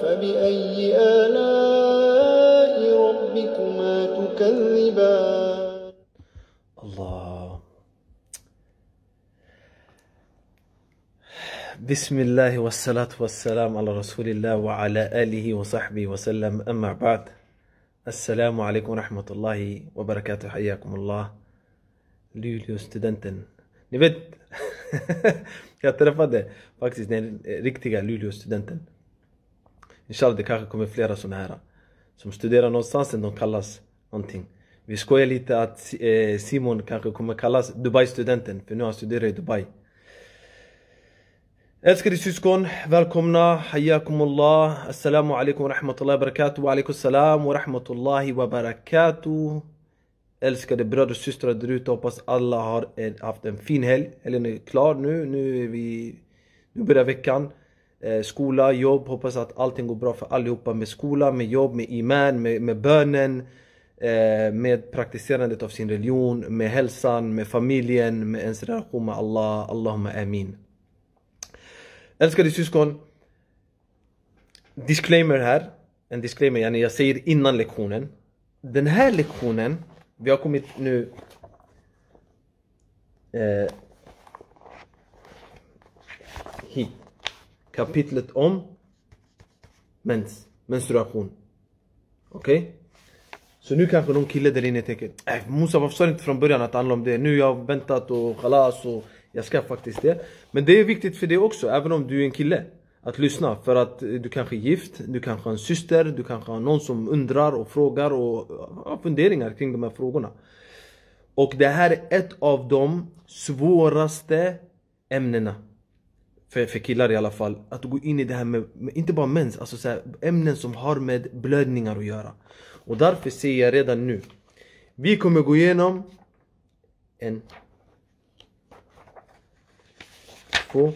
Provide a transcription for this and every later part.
فبأي آلاء ربكما تكذبان الله. بسم الله والصلاة والسلام على رسول الله وعلى آله وصحبه وسلم. أما بعد. السلام عليكم ورحمة الله وبركاته. حياكم الله. Luleå-studenten. Ni vet, jag träffade faktiskt den riktiga Luleå-studenten. Inshallah, det kanske kommer flera sådana här som studerar någonstans, de kallas någonting. Vi skojar lite att Simon kanske kommer kallas Dubai-studenten, för nu har han studerat i Dubai. Älskade syskon, välkomna. Hayyakumullah. Assalamu alaikum wa rahmatullahi wa barakatuh. Wa alaikum salam wa rahmatullahi wa barakatuh. Älskade bröder och systrar där ute, hoppas alla har haft en fin helg. Helgen är klar nu. Nu börjar veckan. Skola, jobb. Hoppas att allting går bra för allihopa med skola, med jobb, med iman, med bönen, med praktiserandet av sin religion, med hälsan, med familjen, med ens relation med Allah. Allahumma amin. Älskade syskon, disclaimer här. En disclaimer, jag säger innan lektionen. Den här lektionen, vi har kommit nu hit. Kapitlet om menstruation. Okej? Så nu kanske någon kille där inne tänker, Musa, varför sa du inte från början att det handlar om det? Nu har jag väntat och khalas och jag ska faktiskt det. Men det är viktigt för det också, även om du är en kille, att lyssna. För att du kanske är gift, du kanske har en syster, du kanske har någon som undrar och frågar och har funderingar kring de här frågorna. Och det här är ett av de svåraste ämnena. För killar i alla fall. Att gå in i det här med inte bara mens, alltså så här, ämnen som har med blödningar att göra. Och därför säger jag redan nu, vi kommer gå igenom 1, 2,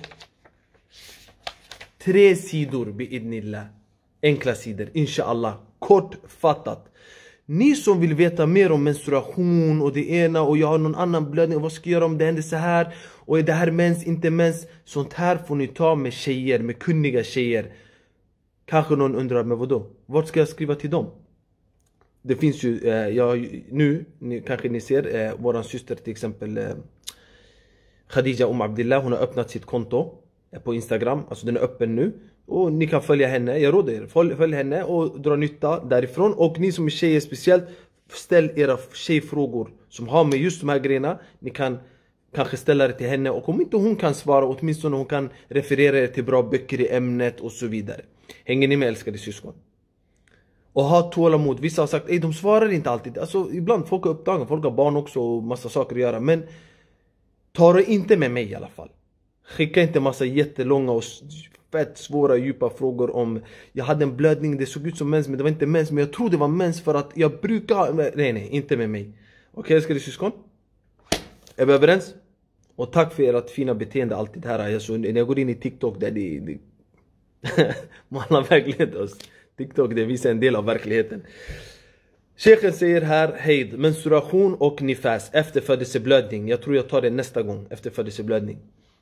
3 sidor biidnillah. Enkla sidor, inshallah. Kortfattat. Ni som vill veta mer om menstruation och det ena och jag har någon annan blödning, vad ska jag göra om det händer så här? Och är det här mens, inte mens? Sånt här får ni ta med tjejer, med kunniga tjejer. Kanske någon undrar, men vadå? Vart ska jag skriva till dem? Det finns ju, kanske ni ser, våran syster till exempel Khadija Abdillah, hon har öppnat sitt konto på Instagram, alltså den är öppen nu. Och ni kan följa henne, jag råder er, följ henne och dra nytta därifrån. Och ni som är tjejer speciellt, ställ era tjejfrågor som har med just de här grejerna. Ni kan kanske ställa det till henne, och om inte hon kan svara, åtminstone hon kan referera er till bra böcker i ämnet och så vidare. Hänger ni med, älskade syskon? Och ha tålamod. Vissa har sagt, de svarar inte alltid. Alltså ibland, folk är upptagna, folk har barn också och massa saker att göra. Men ta det inte med mig i alla fall. Skicka inte massa jättelånga och fett svåra djupa frågor om jag hade en blödning, det såg ut som mens men det var inte mens, men jag tror det var mens för att jag brukar. Nej, inte med mig. Okej, älskade syskon? Är vi överens? Och tack för ert fina beteende alltid här. Alltså, när jag går in i TikTok där det man har verklighet oss. TikTok, det visar en del av verkligheten. Sheikhen säger här, hejd, menstruation och nifas, efterfödelseblödning. Jag tror jag tar det nästa gång, efterfödelseblödning.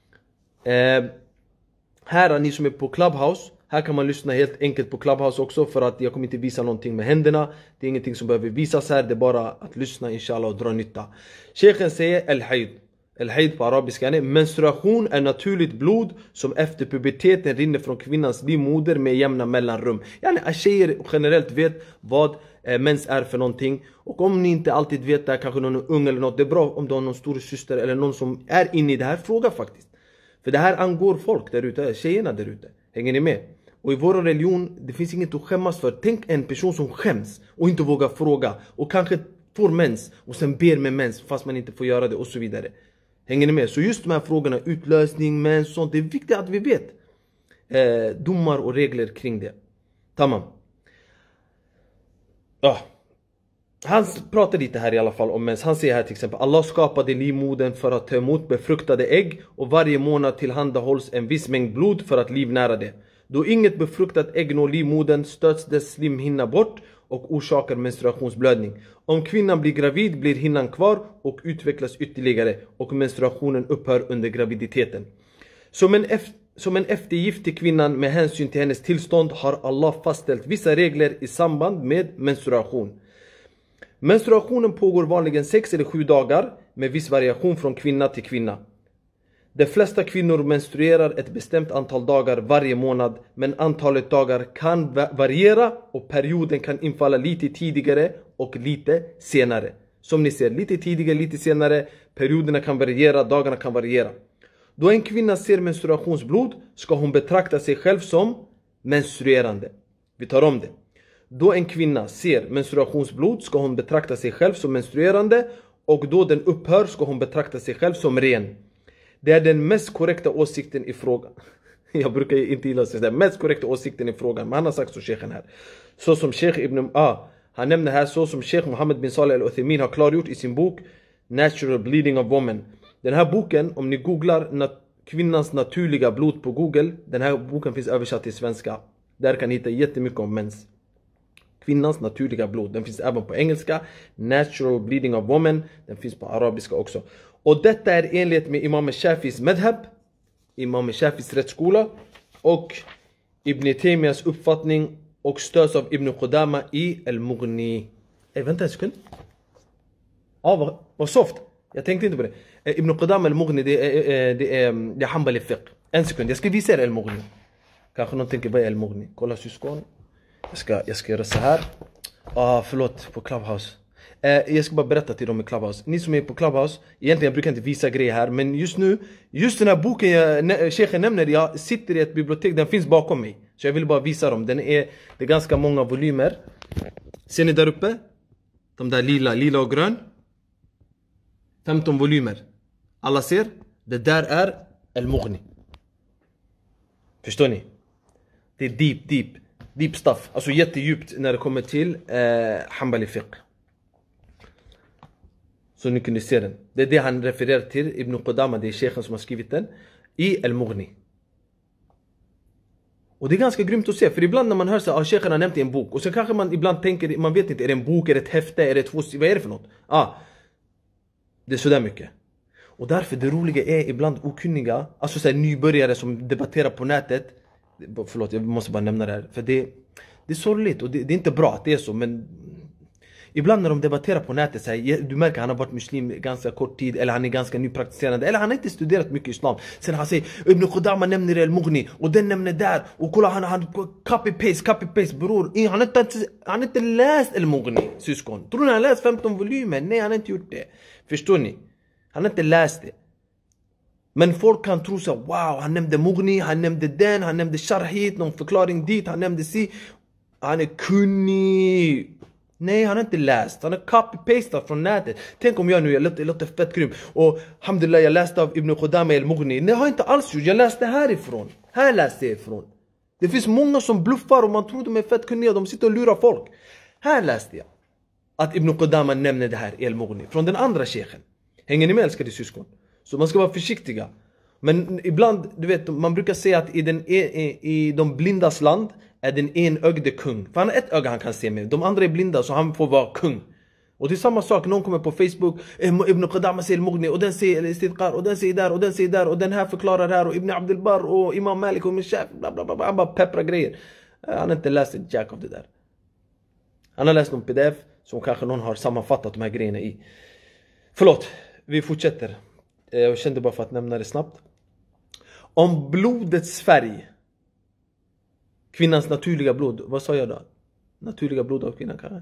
Här, ni som är på Clubhouse, här kan man lyssna helt enkelt på Clubhouse också, för att jag kommer inte visa någonting med händerna. Det är ingenting som behöver visas här, det är bara att lyssna inshallah och dra nytta. Sheikhen säger al-hayd. Al-hayd på arabiska är menstruation är naturligt blod som efter puberteten rinner från kvinnans livmoder med jämna mellanrum. Tjejer generellt vet vad mens är för någonting. Och om ni inte alltid vet det, kanske någon ung eller något, det är bra om du har någon stor syster eller någon som är inne i det här, fråga faktiskt. För det här angår folk där ute, tjejerna där ute. Hänger ni med? Och i vår religion, det finns inget att skämmas för. Tänk en person som skäms och inte vågar fråga och kanske får mens och sen ber med mens fast man inte får göra det och så vidare. Hänger ni med? Så just de här frågorna, utlösning, mens, sånt, det är viktigt att vi vet domar och regler kring det. Tamam. Han pratar lite här i alla fall om mens. Han säger här till exempel, Allah skapade livmodern för att ta emot befruktade ägg och varje månad tillhandahålls en viss mängd blod för att livnära det. Då inget befruktat ägg når livmodern stöts dess slimhinna bort och orsakar menstruationsblödning. Om kvinnan blir gravid blir hinnan kvar och utvecklas ytterligare och menstruationen upphör under graviditeten. Som en som en eftergift till kvinnan med hänsyn till hennes tillstånd har Allah fastställt vissa regler i samband med menstruation. Menstruationen pågår vanligen 6 eller 7 dagar med viss variation från kvinna till kvinna. De flesta kvinnor menstruerar ett bestämt antal dagar varje månad, men antalet dagar kan variera och perioden kan infalla lite tidigare och lite senare. Som ni ser, lite tidigare, lite senare, perioderna kan variera, dagarna kan variera. Då en kvinna ser menstruationsblod ska hon betrakta sig själv som menstruerande. Vi tar om det. Då en kvinna ser menstruationsblod ska hon betrakta sig själv som menstruerande, och då den upphör ska hon betrakta sig själv som ren. Det är den mest korrekta åsikten i frågan. Jag brukar inte gilla att säga det. Mest korrekta åsikten i frågan. Men han har sagt så, Sheikhen här. Så som Sheikh Ibn han nämner här, så som Sheikh Mohammed bin Saleh al-Uthaymin har klargjort i sin bok Natural Bleeding of Women. Den här boken, om ni googlar kvinnans naturliga blod på Google, den här boken finns översatt till svenska. Där kan ni hitta jättemycket om mens. Kvinnans naturliga blod. Den finns även på engelska. Natural Bleeding of Women. Den finns på arabiska också. Och detta är enligt med Imam Shafis medhab, Imam Shafis rättsskola och Ibn Taymiyas uppfattning, och stöds av Ibn Qudama i Al-Mughni. Vänta en sekund. Vad soft. Jag tänkte inte på det. Ibn Qudama Al-Mughni, det är Hanbali fiqh. En sekund, jag ska visa er Al-Mughni. Kanske någon tänker, vad är Al-Mughni? Kolla syskon. Jag ska göra så här. Förlåt, på Clubhouse. Jag ska bara berätta till dem i Clubhouse. Ni som är på Clubhouse, egentligen brukar jag inte visa grejer här, men just nu, just den här boken Sheikhen nämner, jag sitter i ett bibliotek, den finns bakom mig. Så jag vill bara visa dem. Det är ganska många volymer. Ser ni där uppe? De där lila och grön. 15 volymer. Alla ser? Det där är Al-Mughni. Förstår ni? Det är deep stuff. Alltså jättedjupt när det kommer till Hanbali fiqh. Så ni kunde se den. Det är det han refererar till. Ibn Qudama, det är Sheikhen som har skrivit den i Al-Mughni. Och det är ganska grymt att se. För ibland när man hör så här, Sheikhen har nämnt i en bok. Och så kanske man ibland tänker, man vet inte, är det en bok, är det ett häfte, är det ett vad är det för något? Det är sådär mycket. Och därför det roliga är ibland okunniga, alltså så här, nybörjare som debatterar på nätet. Förlåt, jag måste bara nämna det här. För det är sorgligt och det är inte bra att det är så, men ibland när de debatterar på nätet så här, du märker att han har varit muslim ganska kort tid, eller han är ganska nypraktiserande, eller han har inte studerat mycket islam. Sen han säger, Ibn Qudama nämner Al-Mughni, och den nämner där, och kolla han copy-paste, bror. Han har inte läst Al-Mughni, syskon. Tror ni han har läst 15 volymer? Nej, han har inte gjort det. Förstår ni? Han har inte läst det. Men folk kan tro så, wow, han nämnde Mughni, han nämnde den, han nämnde Sharhit, någon förklaring dit, han nämnde si. Han är kunnig. Nej, han har inte läst. Han har copy-pastat från nätet. Tänk om jag låter fett grym. Och alhamdulillah, jag läste av Ibn Qudama Al-Mughni. Nej, jag har inte alls gjort. Jag läste härifrån. Här läste jag ifrån. Det finns många som bluffar och man tror de är fett kunniga. De sitter och lurar folk. Här läste jag att Ibn Qudama nämner det här i Al-Mughni. Från den andra sheikhen. Hänger ni med, älskade syskon? Så man ska vara försiktiga. Men ibland, du vet, man brukar säga att i de blindas land är den enögde kung. För han har ett öga han kan se med. De andra är blinda så han får vara kung. Och det är samma sak. Någon kommer på Facebook. Ibn Qudama säger Al-Mughni. Och den säger Istidqar. Och den säger där. Och den säger där. Och den här förklarar här. Och Ibn Abdul Barr. Och Imam Malik. Och Ibn Shafi. Han bara pepprar grejer. Han har inte läst ett jack av det där. Han har läst någon pdf. Som kanske någon har sammanfattat de här grejerna i. Förlåt. Vi fortsätter. Jag kände bara för att nämna det snabbt. Om blodets färg. Kvinnans naturliga blod. Vad sa jag då? Naturliga blod av kvinnan kanske.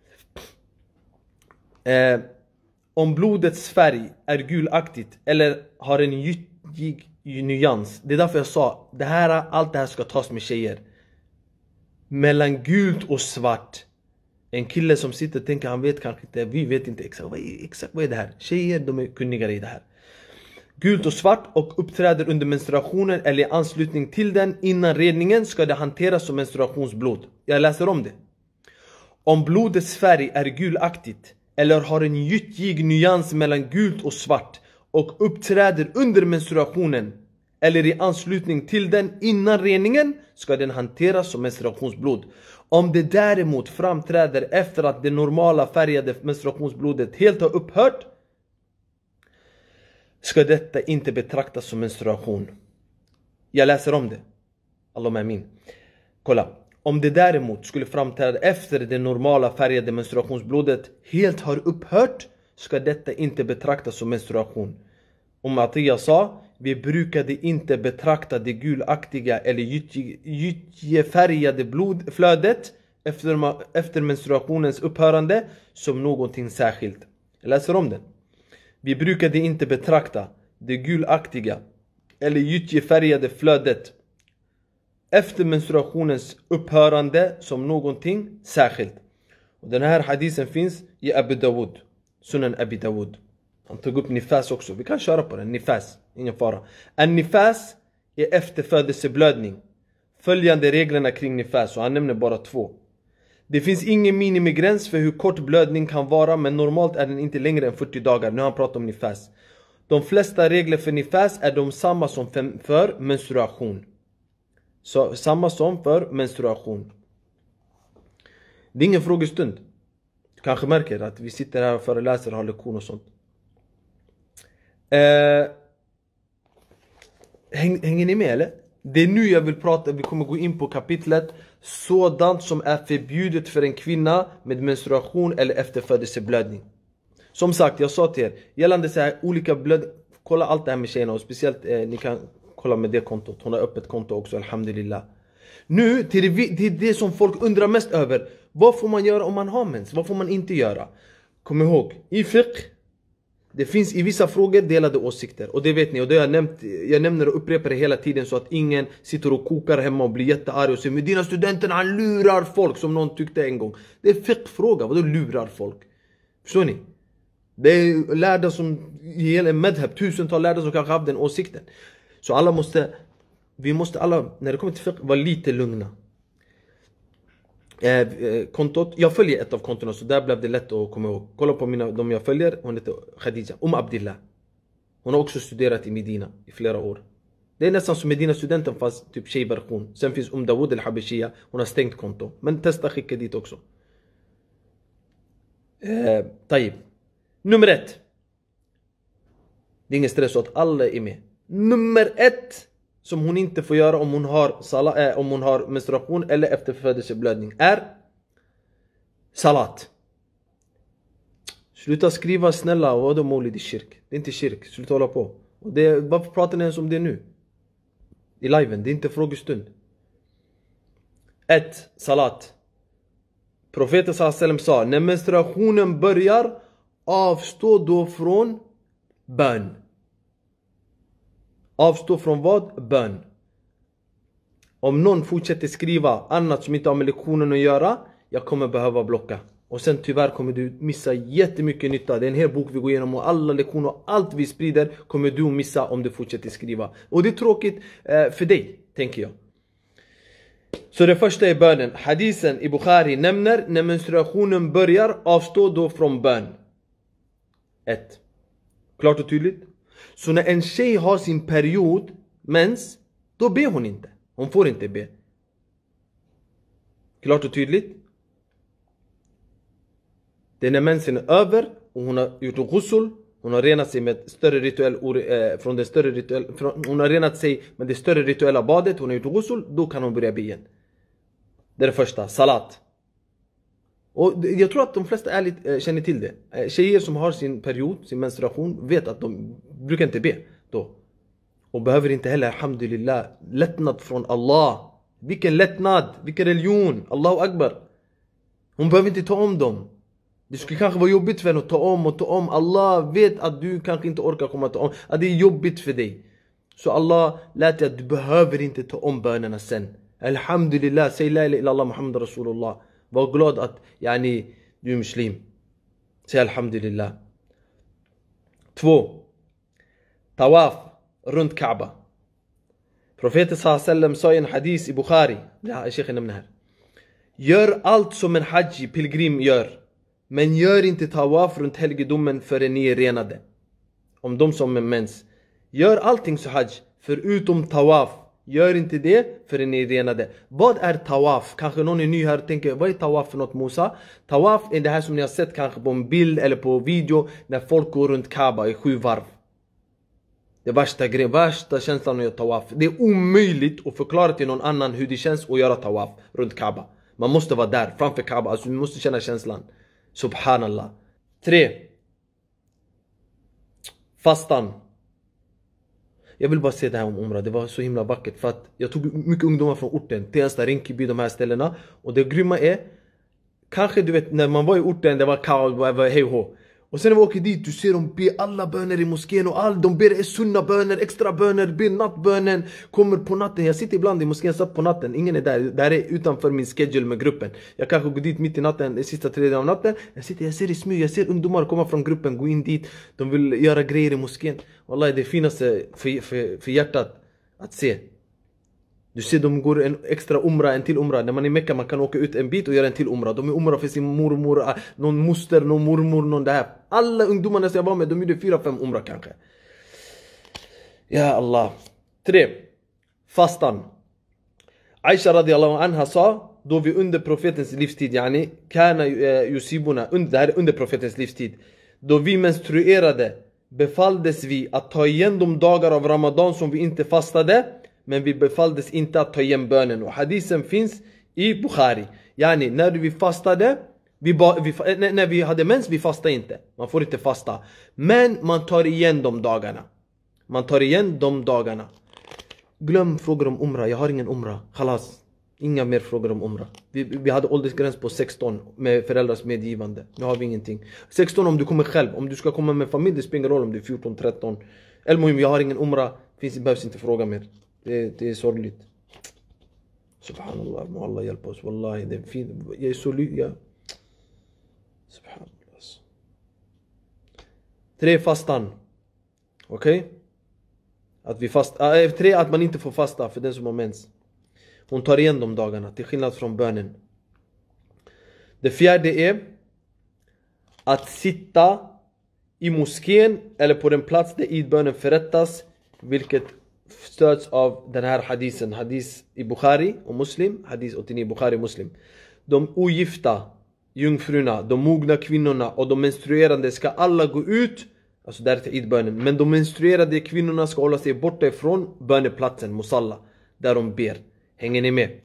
Om blodets färg är gulaktigt. Eller har en gyttig nyans. Det är därför jag sa. Allt det här ska tas med tjejer. Mellan gult och svart. En kille som sitter och tänker han vet kanske inte. Vi vet inte exakt vad är det här. Tjejer de är kunnigare i det här. Gult och svart och uppträder under menstruationen eller i anslutning till den innan redningen ska det hanteras som menstruationsblod. Jag läser om det. Om blodets färg är gulaktigt eller har en gyttig nyans mellan gult och svart och uppträder under menstruationen eller i anslutning till den innan reningen ska den hanteras som menstruationsblod. Om det däremot framträder efter att det normala färgade menstruationsblodet helt har upphört ska detta inte betraktas som menstruation. Jag läser om det. Allahumma amin. Kolla. Om det däremot skulle framträda efter det normala färgade menstruationsblodet helt har upphört, ska detta inte betraktas som menstruation. Om Atiyah sa, vi brukade inte betrakta det gulaktiga eller gyttjefärgade blodflödet efter menstruationens upphörande som någonting särskilt. Jag läser om den. Vi brukade inte betrakta det gulaktiga eller gyttjefärgade flödet efter menstruationens upphörande som någonting särskilt. Och den här hadisen finns i Abu Dawud, Sunan Abi Dawud. Han tog upp nifas också. Vi kan köra på den. Nifas, ingen fara. En nifas är efterfödelseblödning. Följande reglerna kring nifas, och han nämner bara 2. Det finns ingen minimigräns för hur kort blödning kan vara, men normalt är den inte längre än 40 dagar. Nu har han pratat om nifas. De flesta regler för nifas är de samma som för menstruation. Så, samma som för menstruation. Det är ingen frågestund. Du kanske märker att vi sitter här och föreläser och har lektion och sånt. Hänger ni med eller? Det är nu jag vill prata. Vi kommer gå in på kapitlet sådant som är förbjudet för en kvinna med menstruation eller efterfödelseblödning. Som sagt, jag sa till er, gällande så här olika blöd, kolla allt det här med tjejerna, och speciellt ni kan kolla med det kontot. Hon har öppet konto också, alhamdulillah. Nu till det som folk undrar mest över. Vad får man göra om man har mens? Vad får man inte göra? Kom ihåg, i fiqh, det finns i vissa frågor delade åsikter. Och det vet ni, och det jag nämner och upprepar det hela tiden, så att ingen sitter och kokar hemma och blir jättearg och säger, men dina studenter, han lurar folk, som någon tyckte en gång. Det är fiqh-fråga, vadå lurar folk? Förstår ni? Det är lärda som ger en medhab, tusentals lärda som kanske haft den åsikten. Så vi måste alla, när det kommer till fiqh, vara lite lugna. Kontot, jag följer ett av kontona, så där blev det lätt att komma ihåg. Kolla på de jag följer. Hon heter Khadija, Abdillah. Hon har också studerat i Medina i flera år. Det är nästan som Medina-studenten, fast typ tjejversion. Sen finns Dawud al-Habashia. Hon har stängt konto, men testa skicka dit också. Taib. Nummer 1. Det är ingen stress så att alla är med. Nummer 1 som hon inte får göra om hon har menstruation eller efterfödelseblödning är salat. Sluta skriva snälla, vad är målet i kyrk? Det är inte kyrk, sluta hålla på. Och varför pratar ni ens om det nu? I liven, det är inte frågestund. 1. Salat. Profeten sallallahu sa, när menstruationen börjar, avstå då från bön. Avstå från vad? Bön. Om någon fortsätter skriva annat som inte har med lektionen att göra, jag kommer behöva blocka. Och sen tyvärr kommer du missa jättemycket nytta. Det är en hel bok vi går igenom, och alla lektioner och allt vi sprider kommer du missa om du fortsätter skriva. Och det är tråkigt för dig, tänker jag. Så det första är bönen. Hadisen i Bukhari nämner, när menstruationen börjar, avstå då från bön. 1. Klart och tydligt. Så när en tjej har sin period, mens, då ber hon inte. Hon får inte be. Klart och tydligt. Det är när mensen är över och hon har gjort ghusl, hon har renat sig med större hon har renat sig med det större rituella badet, hon har gjort ghusl, då kan hon börja be igen. Det är det första, salat. Och jag tror att de flesta ärligt känner till det. Tjejer som har sin period, sin menstruation, vet att de brukar inte be då. Och behöver inte heller, alhamdulillah, lättnad från Allah. Vilken lättnad, vilken religion, Allahu Akbar. Hon behöver inte ta om dem. Det skulle kanske vara jobbigt för henne att ta om. Allah vet att du kanske inte orkar komma ta om. Att det är jobbigt för dig. Så Allah lät dig att du behöver inte ta om bönerna sen. Alhamdulillah, säg la ilaha illallah Muhammad Rasulullah. Var glad att du är muslim. Säg alhamdulillah. 2. Tawaf runt Kaaba. Profeten sallallahu sa i en hadis i Bukhari. Ja, Sheikh nämner här. Gör allt som en hajj pilgrim gör. Men gör inte tawaf runt helgedomen förrän ni är renade. Om de som är mens. Gör allting så hajj förutom tawaf. Gör inte det förrän ni är renade. Vad är tawaf? Kanske någon är ny här och tänker, vad är tawaf för något, Musa? Tawaf är det här som ni har sett kanske på en bild eller på video, när folk går runt Kaaba i 7 varv. Det är värsta känslan att göra tawaf. Det är omöjligt att förklara till någon annan hur det känns att göra tawaf runt Kaaba. Man måste vara där framför Kaaba. Alltså du måste känna känslan. Subhanallah. 3. Fastan. Jag vill bara se det här om Umrah. Det var så himla vackert. För att jag tog mycket ungdomar från orten. Tensta, Rinkeby, de här ställena. Och det grymma är. Kanske du vet när man var i orten. Det var kaos, det var hej och hå. Och sen när vi åker dit, du ser dem be alla böner i moskén och allt. De ber sunna böner, extra böner, ber nattbönen. Kommer på natten, jag sitter ibland i moskén satt på natten. Ingen är där, det här är utanför min schedule med gruppen. Jag kanske går dit mitt i natten, den sista tredje av natten. Jag ser i smyg, jag ser ungdomar komma från gruppen, gå in dit. De vill göra grejer i moskén. Wallahi, det finaste för hjärtat att se. Du ser de går en extra umrah, en till umrah. När man är i Mecka man kan åka ut en bit och göra en till umrah. De är umrah för sin mormor, någon moster, någon mormor, någon det här. Alla ungdomarna som jag var med, de gjorde 4-5 umrah kanske. Ja Allah. 3. Fastan. Aisha radiallahu anha sa, då vi under profetens livstid, yani, kana yusibuna, det här är under profetens livstid. Då vi menstruerade befalldes vi att ta igen de dagar av Ramadan som vi inte fastade. Men vi befalldes inte att ta igen bönen. Och hadisen finns i Bukhari. Yani när vi fastade. När vi hade mens, vi fastade inte. Man får inte fasta. Men man tar igen de dagarna. Glöm frågor om umrah. Jag har ingen umrah. Khalas. Inga mer frågor om umrah. Vi hade åldersgräns på 16 med föräldrars medgivande. Nu har vi ingenting. 16 om du kommer själv. Om du ska komma med familj, det spelar ingen roll om du är 14, 13. Elmohim, jag har ingen umrah. Behövs inte fråga mer. Det är sorgligt. Subhanallah, må Allah hjälpa oss. Wallahi, det är fint. Jag är så lycklig. Subhanallah. 3. Fastan. Okej? Att vi fasta. 3. Att man inte får fasta för den som har mens. Hon tar igen de dagarna, till skillnad från bönen. Det 4. är att sitta i moskén eller på den plats där idbönen förrättas, vilket stöds av den här hadisen. Hadis i Bukhari och Muslim. Hadis 89 Bukhari och Muslim. De ogifta jungfrurna, de mogna kvinnorna och de menstruerande ska alla gå ut. Alltså där till idbönen. Men de menstruerade kvinnorna ska hålla sig borta ifrån böneplatsen, musalla. Där de ber. Hänger ni med?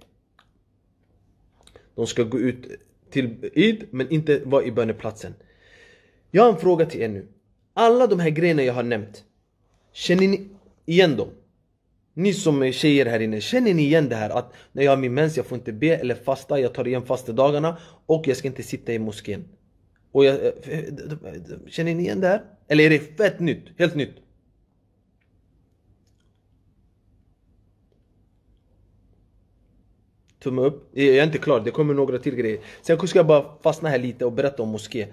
De ska gå ut till id men inte vara i böneplatsen. Jag har en fråga till er nu. Alla de här grejerna jag har nämnt. Känner ni igen dem? Ni som är tjejer här inne, känner ni igen det här att när jag har min mens jag får inte be eller fasta, jag tar igen fasta dagarna och jag ska inte sitta i moskén. Och känner ni igen det här? Eller är det fett nytt, helt nytt? Tumme upp. Jag är inte klar, det kommer några till grejer. Sen ska jag bara fastna här lite och berätta om moské.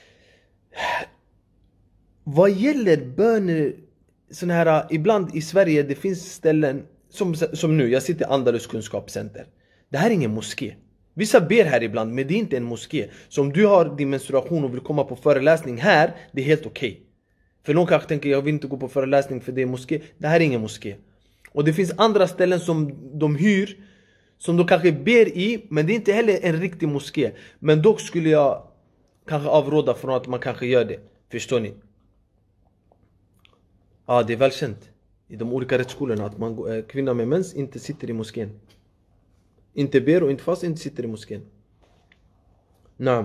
Vad gäller böner, såna här, ibland i Sverige det finns ställen som nu, jag sitter i Andalus kunskapscenter. Det här är ingen moské. Vissa ber här ibland, men det är inte en moské. Så om du har din menstruation och vill komma på föreläsning här, det är helt okej. För någon kanske tänker, jag vill inte gå på föreläsning för det är moské. Det här är ingen moské. Och det finns andra ställen som de hyr, som de kanske ber i, men det är inte heller en riktig moské. Men dock skulle jag kanske avråda från att man kanske gör det. Förstår ni? Ja, det är välkänt i de olika rättsskolorna att kvinnor med mens inte sitter i moskén. Inte ber och inte fast inte sitter i moskén. Nej.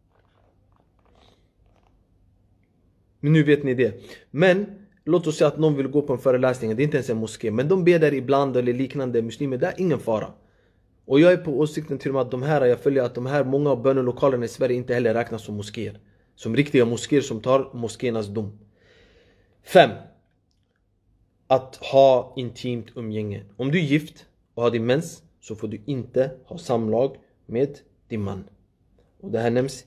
Men nu vet ni det. Men låt oss säga att någon vill gå på en föreläsning. Det är inte ens en moské. Men de ber där ibland eller liknande muslimer. Det är ingen fara. Och jag är på åsikten till och med att jag följer att de här många av bönelokalerna i Sverige inte heller räknas som moskéer. Som riktiga moskéer som tar moskéernas dom. 5. Att ha intimt umgänge. Om du är gift och har din mens så får du inte ha samlag med din man. Och det här nämns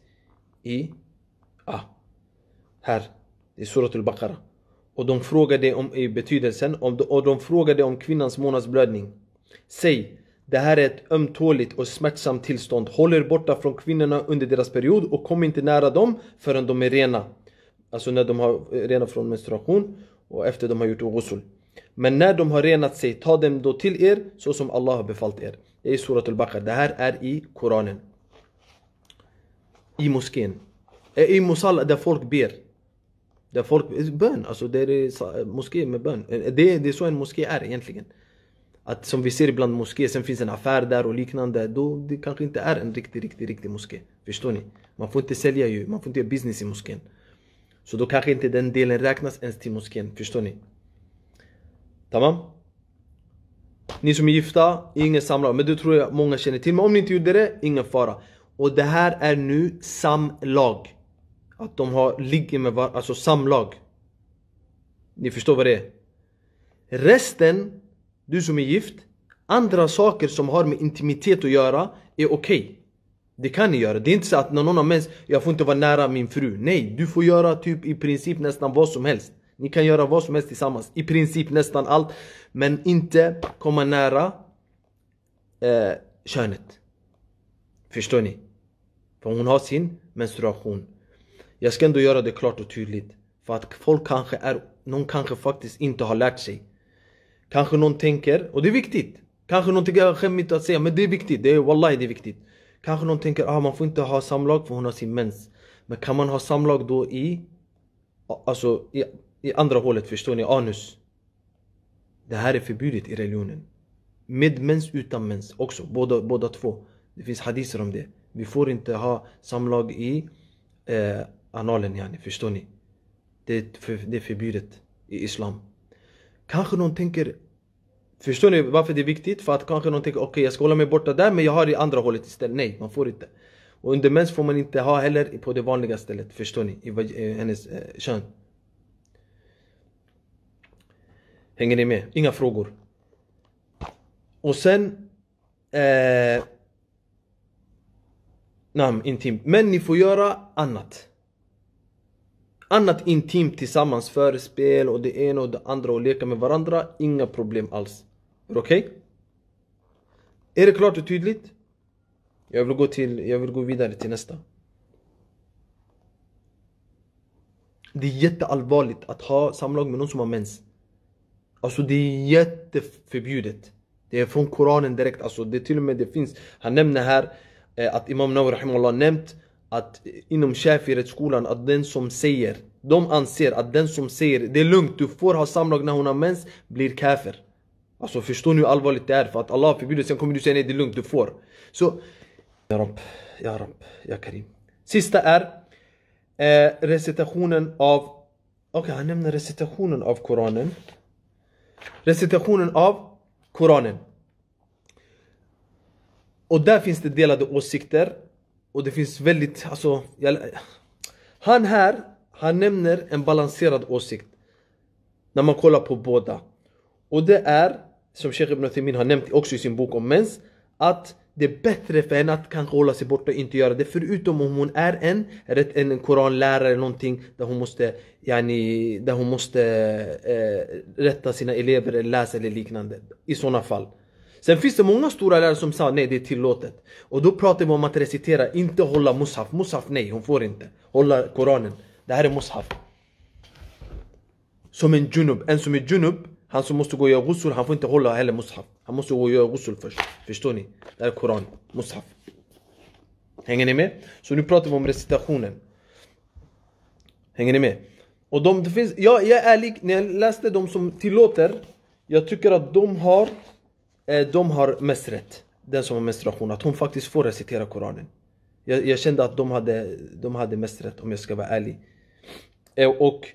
här i Surat al-Baqarah. Och de frågade om i betydelsen och de frågade om kvinnans månadsblödning. Säg, det här är ett ömtåligt och smärtsamt tillstånd. Håll er borta från kvinnorna under deras period och kom inte nära dem förrän de är rena. Alltså när de har rena från menstruation och efter de har gjort ghusl. Men när de har renat sig, ta dem då till er så som Allah har befallt er. Det är Surat al-Baqarah. Det här är i Koranen. I moskén. I musalla där folk ber. Där folk, bön, alltså det är moské med bön. Det är så en moské är egentligen. Att som vi ser ibland moské, sen finns en affär där och liknande. Då det kanske inte är en riktig moské. Förstår ni? Man får inte sälja ju, man får inte göra business i moskén. Så då kanske inte den delen räknas ens till moskén. Förstår ni? Tamam? Ni som är gifta, ingen samlag. Men det tror jag många känner till. Men om ni inte gjorde det, ingen fara. Och det här är nu samlag. Att de ligger med varandra, alltså samlag. Ni förstår vad det är. Resten, du som är gift, andra saker som har med intimitet att göra är okej. Det kan ni göra. Det är inte så att när någon har mens, jag får inte vara nära min fru. Nej, du får göra typ i princip nästan vad som helst. Ni kan göra vad som helst tillsammans. I princip nästan allt. Men inte komma nära könet. Förstår ni? För hon har sin menstruation. Jag ska ändå göra det klart och tydligt. För att folk någon kanske faktiskt inte har lärt sig. Kanske någon tänker, och det är viktigt. Kanske någon tänker, jag skämmer inte att säga, men det är viktigt. Wallahi det är viktigt. Kanske någon tänker, man får inte ha samlag för hon har sin mens. Men kan man ha samlag då i andra hålet, förstår ni? Anus. Det här är förbjudet i religionen. Med mens, utan mens också. Båda två. Det finns hadiser om det. Vi får inte ha samlag i analen, yani, förstår ni? Det är förbjudet i islam. Kanske någon tänker, förstår ni varför det är viktigt? För att kanske någon tänker, okej, jag ska hålla mig borta där, men jag har i andra hållet istället. Nej, man får inte. Och under mens får man inte ha heller på det vanliga stället, förstår ni? I hennes kön. Hänger ni med? Inga frågor. Och sen intimt. Men ni får göra annat intimt tillsammans, förespel och det ena och det andra och leka med varandra. Inga problem alls. Okej? Är det klart och tydligt? Jag vill gå vidare till nästa. Det är jätteallvarligt att ha samlag med någon som har mens. Alltså det är jätteförbjudet. Det är från Koranen direkt. Alltså det till och med det finns. Han nämner här att Imam Nawawi rahimahullah nämnt att inom Shafi'i-rättsskolan att de anser att den som säger det är lugnt, du får ha samlag när hon har mens, blir kafir. Alltså förstår ni hur allvarligt det är? För att Allah förbjuder, sen kommer du säga nej, det är lugnt, du får. Så, Ya Rab, Ya Karim. Sista är recitationen av, han nämner recitationen av Koranen. Recitationen av Koranen. Och där finns det delade åsikter. Och det finns väldigt, han nämner en balanserad åsikt. När man kollar på båda. Och det är, som Sheikh Ibn Uthaymeen har nämnt också i sin bok om mens, att det är bättre för henne att kanske hålla sig borta och inte göra det. Förutom om hon är en koranlärare eller någonting där hon måste rätta sina elever eller läsa eller liknande. I sådana fall. Sen finns det många stora lärare som sa nej, det är tillåtet. Och då pratar vi om att recitera, inte hålla mushaf. Mushaf, nej, hon får inte hålla Koranen. Det här är mushaf. Som en junub. En som är junub, han som måste gå och göra ghusl, han får inte hålla heller mushaf. Han måste gå och göra ghusl först. Förstår ni? Det här är Koran, mushaf. Hänger ni med? Så nu pratar vi om recitationen. Hänger ni med? Och det finns, jag är ärlig, när jag läste de som tillåter, jag tycker att de har mest rätt. Den som har menstruation, att hon faktiskt får recitera Koranen. Jag kände att de hade mest rätt, om jag ska vara ärlig. Och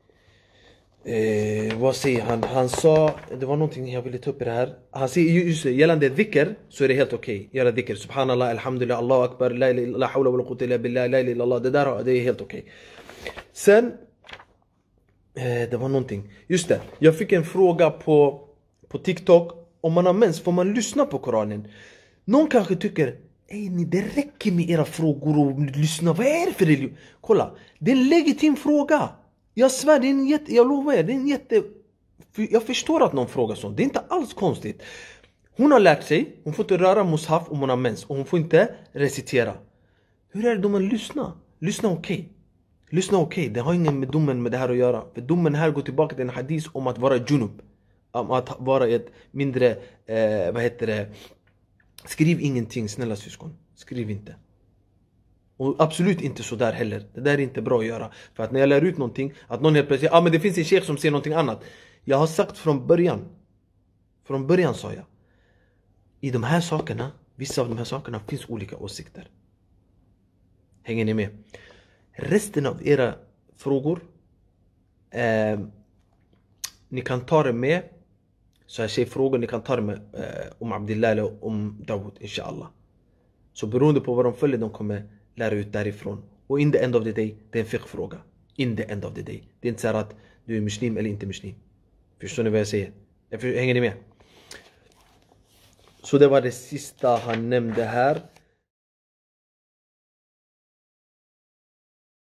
vad säger han? Han sa, det var någonting jag ville ta upp i det här. Han säger just det, gällande dhikr så är det helt okej. Göra dhikr, subhanallah, alhamdulillah, Allahu akbar, la hawla wa la quwwata illa billah, la ilaha illallah. Det är helt okej. Sen det var någonting. Just det, jag fick en fråga på TikTok. Om man har mens, får man lyssna på Koranen? Någon kanske tycker, det räcker med era frågor och lyssna. Vad är det för religion? Kolla, det är en legitim fråga. Jag svär, jag lovar er, det är en jag förstår att någon frågar sånt. Det är inte alls konstigt. Hon har lärt sig, hon får inte röra mushaf om hon har mens. Och hon får inte recitera. Hur är det då man lyssnar? Lyssna okej. Det har ingen med domen med det här att göra. För domen här går tillbaka till en hadith om att vara junub. Om att vara ett mindre, Skriv ingenting, snälla syskon. Skriv inte. Och absolut inte så där heller. Det där är inte bra att göra. För att när jag lär ut någonting, att någon helt plötsligt, men det finns en sheikh som säger någonting annat. Jag har sagt från början sa jag, i de här sakerna, vissa av de här sakerna finns olika åsikter. Hänger ni med? Resten av era frågor, ni kan ta det med, så här tjejfrågor, ni kan ta det med om Abdillah eller om Dawood, inshallah. Så beroende på vad de följer, de kommer lära ut därifrån. Och in the end of the day, det är en fiqh-fråga. In the end of the day. Det är inte så här att du är muslim eller inte muslim. Förstår ni vad jag säger? Hänger ni med? Så det var det sista han nämnde här.